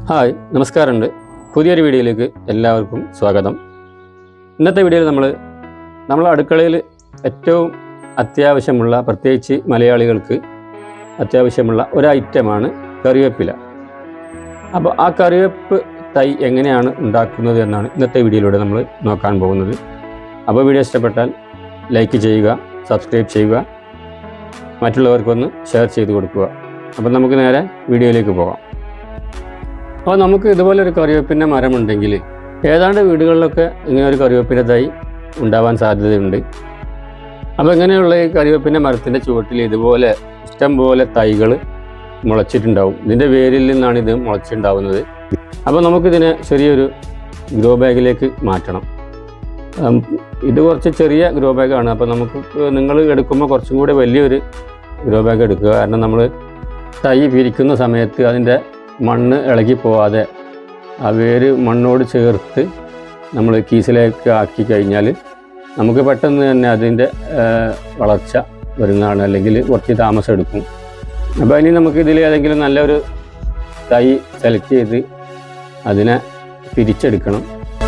Hi നമസ്കാരമുണ്ട്. പുതിയൊരു വീഡിയോയിലേക്ക് എല്ലാവർക്കും സ്വാഗതം. ഇന്നത്തെ വീഡിയോയിൽ നമ്മൾ അടുക്കളയിൽ ഏറ്റവും അത്യാവശ്യമുള്ള, പ്രത്യേകിച്ച് മലയാളികൾക്ക് അത്യാവശ്യമുള്ള ഒരു ഐറ്റമാണ് കറിവേപ്പില. അപ്പോൾ ആ കറിവേപ്പ് തൈ എങ്ങനെയാണ് ഉണ്ടാക്കുന്നത് എന്നാണ് ഇന്നത്തെ വീഡിയോയിലൂടെ നമ്മൾ നോക്കാൻ പോകുന്നത്. അപ്പോൾ വീഡിയോ ഇഷ്ടപ്പെട്ടാൽ ലൈക്ക് ചെയ്യുക, സബ്സ്ക്രൈബ് ചെയ്യുക, മറ്റുള്ളവർക്കൊന്ന് ഷെയർ ചെയ്ത് കൊടുക്കുക. അപ്പോൾ നമുക്ക് നേരെ വീഡിയോയിലേക്ക് പോകാം. അപ്പോൾ നമുക്ക് ഇതുപോലൊരു കറിവേപ്പിൻ്റെ മരമുണ്ടെങ്കിൽ ഏതാണ്ട് വീടുകളിലൊക്കെ ഇങ്ങനെ ഒരു കറിവേപ്പിൻ്റെ തൈ ഉണ്ടാവാൻ സാധ്യതയുണ്ട്. അപ്പോൾ ഇങ്ങനെയുള്ള ഈ കറിവേപ്പിൻ്റെ മരത്തിൻ്റെ ചുവട്ടിൽ ഇതുപോലെ ഇഷ്ടം പോലെ തൈകൾ മുളച്ചിട്ടുണ്ടാവും. ഇതിൻ്റെ വേരിൽ നിന്നാണ് ഇത് മുളച്ചിട്ടുണ്ടാവുന്നത്. അപ്പോൾ നമുക്കിതിനെ ചെറിയൊരു ഗ്രോ ബാഗിലേക്ക് മാറ്റണം. ഇത് കുറച്ച് ചെറിയ ഗ്രോ ബാഗാണ്. അപ്പോൾ നമുക്ക് നിങ്ങൾ എടുക്കുമ്പോൾ കുറച്ചും കൂടെ വലിയൊരു ഗ്രോ ബാഗ് എടുക്കുക. കാരണം നമ്മൾ തൈ പിരിക്കുന്ന സമയത്ത് അതിൻ്റെ മണ്ണ് ഇളകി പോവാതെ ആ വേര് മണ്ണോട് ചേർത്ത് നമ്മൾ കീസിലേക്ക് ആക്കി കഴിഞ്ഞാൽ നമുക്ക് പെട്ടെന്ന് തന്നെ അതിൻ്റെ വളർച്ച വരുന്നതാണ്. അല്ലെങ്കിൽ കുറച്ച് താമസം എടുക്കും. അപ്പോൾ ഇനി നമുക്ക് ഇതിൽ ഏതെങ്കിലും നല്ലൊരു തൈ സെലക്ട് ചെയ്ത് അതിനെ പിരിച്ചെടുക്കണം.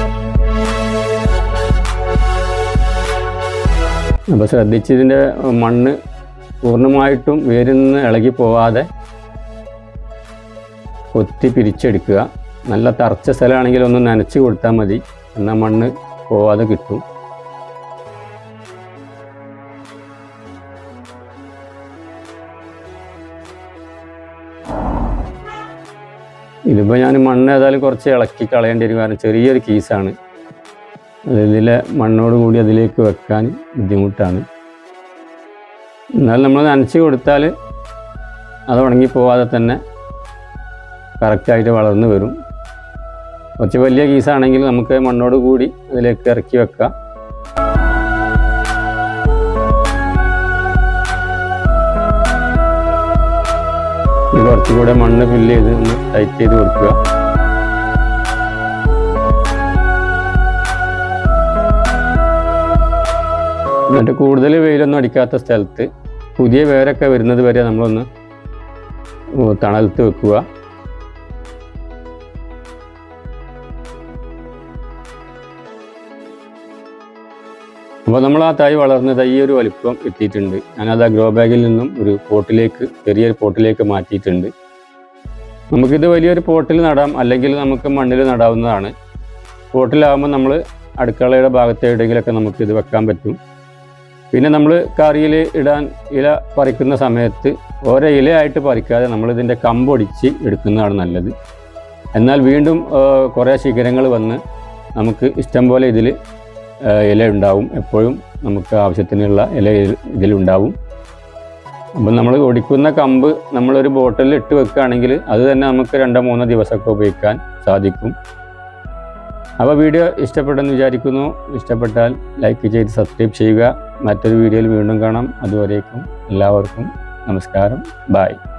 അപ്പോൾ ശ്രദ്ധിച്ച് ഇതിൻ്റെ മണ്ണ് പൂർണ്ണമായിട്ടും വേരിൽ നിന്ന് ഇളകി പോവാതെ കൊത്തി പിരിച്ചെടുക്കുക. നല്ല തറച്ച സ്ഥലമാണെങ്കിൽ ഒന്ന് നനച്ച് കൊടുത്താൽ മതി, എന്നാൽ മണ്ണ് പോവാതെ കിട്ടും. ഇതിപ്പോൾ ഞാൻ മണ്ണ് ഏതായാലും കുറച്ച് ഇളക്കി കളയേണ്ടി വരും. കാരണം ചെറിയൊരു കീസാണ്. ഇതിലെ മണ്ണോട് കൂടി അതിലേക്ക് വെക്കാൻ ബുദ്ധിമുട്ടാണ്. എന്നാൽ നമ്മൾ നനച്ച് കൊടുത്താൽ അത് ഉണങ്ങിപ്പോവാതെ തന്നെ കറക്റ്റായിട്ട് വളർന്നു വരും. കുറച്ച് വലിയ കീസാണെങ്കിൽ നമുക്ക് മണ്ണോട് കൂടി അതിലേക്ക് ഇറക്കി വെക്കാം. കുറച്ചുകൂടെ മണ്ണ് ഫില്ല് ചെയ്ത് ഒന്ന് ടൈറ്റ് ചെയ്ത് കൊടുക്കുക. എന്നിട്ട് കൂടുതൽ വെയിലൊന്നും അടിക്കാത്ത സ്ഥലത്ത് പുതിയ വേരൊക്കെ വരുന്നത് വരെ നമ്മളൊന്ന് തണലത്ത് വെക്കുക. അപ്പോൾ നമ്മൾ ആ തൈ വളർന്ന് തൈ ഒരു വലിപ്പം എത്തിയിട്ടുണ്ട്. ഞാനത് ആ ഗ്രോ ബാഗിൽ നിന്നും ഒരു പോട്ടിലേക്ക്, ചെറിയൊരു പോട്ടിലേക്ക് മാറ്റിയിട്ടുണ്ട്. നമുക്കിത് വലിയൊരു പോട്ടിൽ നടാം, അല്ലെങ്കിൽ നമുക്ക് മണ്ണിൽ നടാവുന്നതാണ്. പോട്ടിലാകുമ്പോൾ നമ്മൾ അടുക്കളയുടെ ഭാഗത്ത് എവിടെയെങ്കിലുമൊക്കെ നമുക്കിത് വെക്കാൻ പറ്റും. പിന്നെ നമ്മൾ കറിയിൽ ഇടാൻ ഇല പറിക്കുന്ന സമയത്ത് ഓരോ ഇലയായിട്ട് പറിക്കാതെ നമ്മളിതിൻ്റെ കമ്പൊടിച്ച് എടുക്കുന്നതാണ് നല്ലത്. എന്നാൽ വീണ്ടും കുറേ ശിഖരങ്ങൾ വന്ന് നമുക്ക് ഇഷ്ടം പോലെ ഇതിൽ ഇല ഉണ്ടാവും. എപ്പോഴും നമുക്ക് ആവശ്യത്തിനുള്ള ഇല ഇതിലുണ്ടാവും. അപ്പം നമ്മൾ ഒടിക്കുന്ന കമ്പ് നമ്മളൊരു ബോട്ടിലിൽ ഇട്ട് വെക്കുകയാണെങ്കിൽ അത് തന്നെ നമുക്ക് 2-3 ദിവസമൊക്കെ ഉപയോഗിക്കാൻ സാധിക്കും. അപ്പോൾ വീഡിയോ ഇഷ്ടപ്പെട്ടെന്ന് വിചാരിക്കുന്നു. ഇഷ്ടപ്പെട്ടാൽ ലൈക്ക് ചെയ്ത് സബ്സ്ക്രൈബ് ചെയ്യുക. മറ്റൊരു വീഡിയോയിൽ വീണ്ടും കാണാം. അതുവരേക്കും എല്ലാവർക്കും നമസ്കാരം. ബായ്.